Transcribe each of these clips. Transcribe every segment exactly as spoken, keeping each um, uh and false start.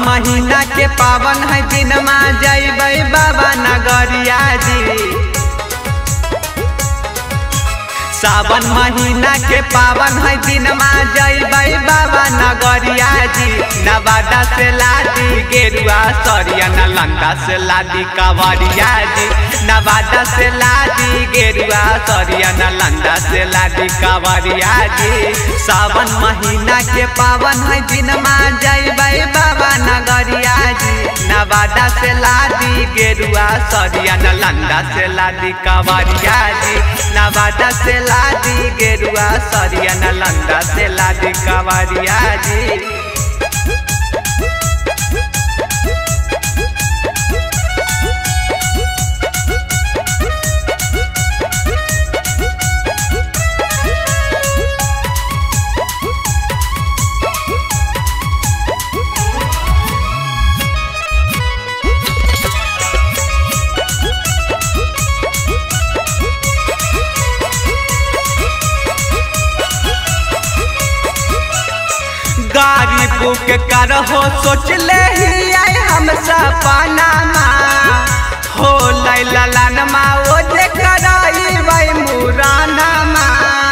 महीना के पावन है दिन में जइबै बाबा नगरिया जी। सावन महीना के पावन है दिन में जइबै बाबा नगरिया जी। नवादा से लादी गेरुआ सरिया नालंदा से लादी कांवरिया जी। नवादा से लादी गेरुआ सरिया नालंदा से लादी कांवरिया जी। सावन महीना के पावन है दिन में जइबै बाबा नगरिया जी। नवादा से लादी गेरुआ सरिया नालंदा से लादी कांवरिया जी। नवादा से लादी गेरुआ सरिया नालंदा से लादी कांवरिया जी। गाड़ी बुक करहो सोच ले ही आए हम सपना हो लैलन मा ओ जे कराई वही मुराना मा।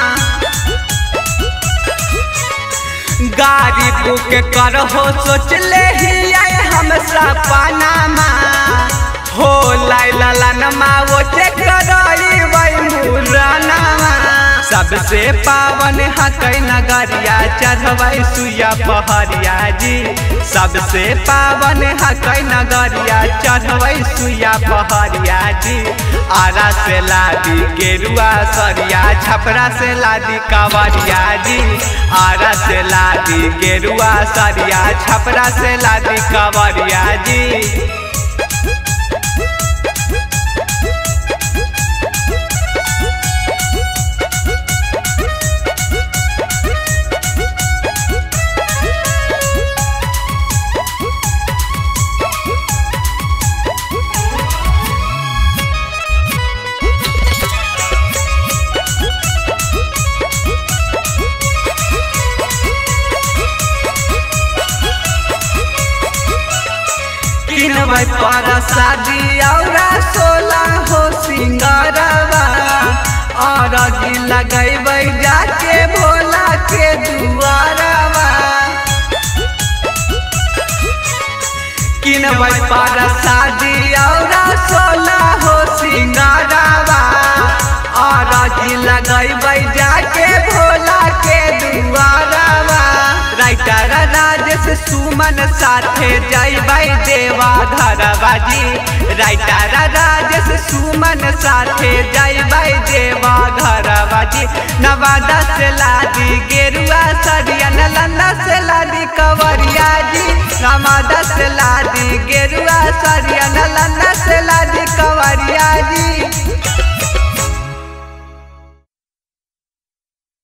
गाड़ी बुक करहो सोच ले ही आए हम सपना हो लैलन मा ओ जे कराई वही मुराना मा। सबसे पावन हकै नगरिया चढ़बै सुइया पहरिया जी। सबसे पावन हकै नगरिया चढ़बै सुइया पहरिया जी। आरा से लादी गेरुआ सरिया छपरा से लादी कांवरिया जी। आरा से लादी गेरुआ सरिया छपरा से लादी कांवरिया जी। किनबै पर शादी और सोला हो सिंगारवा और जी लगैबै जाके भोला के दुआरवा। किनबै पर शादी और सोला हो सिंगारवा और जी लगैबै जाके भोला के दुआरवा। राइटर राजेश सुमन साथे जइबै देवा घरवा जी। राइटर राजेश सुमन साथे जइबै देवा घरवा जी। नवादा से लादी गेरुआ सरिया नालंदा से लादी कांवरिया जी। नवादा से लादी गेरुआ सरिया नालंदा से लादी कांवरिया जी।